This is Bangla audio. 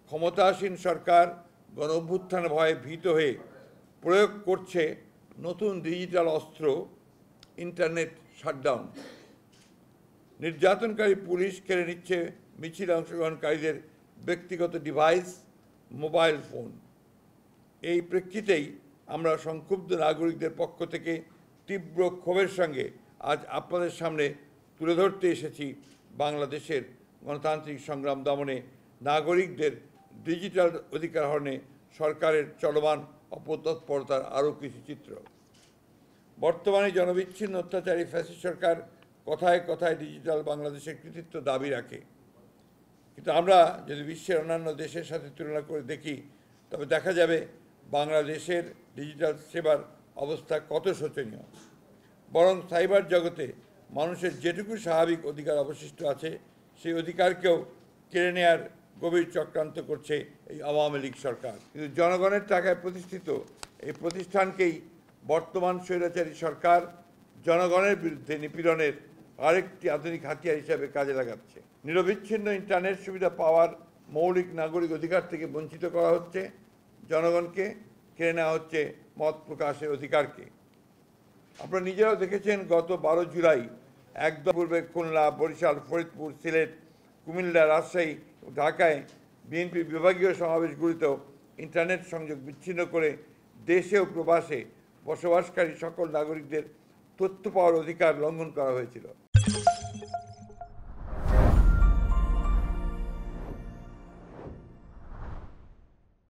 ক্ষমতাসীন সরকার গণ অভ্যুত্থানের ভয়ে ভীত হয়ে প্রয়োগ করছে নতুন ডিজিটাল অস্ত্র ইন্টারনেট শাটডাউন। নির্যাতনকারী পুলিশ কেড়ে নিচ্ছে মিছিলে অংশগ্রহণকারীদের ব্যক্তিগত ডিভাইস, মোবাইল ফোন। এই প্রেক্ষিতেই আমরা সংক্ষুব্ধ নাগরিকদের পক্ষ থেকে তীব্র ক্ষোভের সঙ্গে আজ আপনাদের সামনে তুলে ধরতে এসেছি বাংলাদেশের গণতান্ত্রিক সংগ্রাম দমনে নাগরিকদের ডিজিটাল অধিকার হরণে সরকারের চলমান অপতৎপরতার আরও কিছু চিত্র। বর্তমানে জনবিচ্ছিন্ন অত্যাচারী ফ্যাসিস্ট সরকার কথায় কথায় ডিজিটাল বাংলাদেশের কৃতিত্ব দাবি রাখে, কিন্তু আমরা যদি বিশ্বের অন্যান্য দেশের সাথে তুলনা করে দেখি তবে দেখা যাবে বাংলাদেশের ডিজিটাল সেবার অবস্থা কত শোচনীয়। বরং সাইবার জগতে মানুষের যেটুকু স্বাভাবিক অধিকার অবশিষ্ট আছে সেই অধিকারকেও কেড়ে নেওয়ার গভীর চক্রান্ত করছে এই আওয়ামী লীগ সরকার। কিন্তু জনগণের টাকায় প্রতিষ্ঠিত এই প্রতিষ্ঠানকেই বর্তমান স্বৈরাচারী সরকার জনগণের বিরুদ্ধে নিপীড়নের আরেকটি আধুনিক হাতিয়ার হিসাবে কাজে লাগাচ্ছে। নিরবিচ্ছিন্ন ইন্টারনেট সুবিধা পাওয়ার মৌলিক নাগরিক অধিকার থেকে বঞ্চিত করা হচ্ছে জনগণকে, কেড়ে নেওয়া হচ্ছে মত প্রকাশের অধিকারকে। আপনারা নিজেরাও দেখেছেন গত 12 জুলাই একদম পূর্বে খুলনা, বরিশাল, ফরিদপুর, সিলেট, কুমিল্লা, রাজশাহী, ঢাকায় বিএনপি বিভাগীয় সমাবেশগুলিতেও ইন্টারনেট সংযোগ বিচ্ছিন্ন করে দেশে ও প্রবাসে বসবাসকারী সকল নাগরিকদের তথ্য পাওয়ার অধিকার লঙ্ঘন করা হয়েছিল।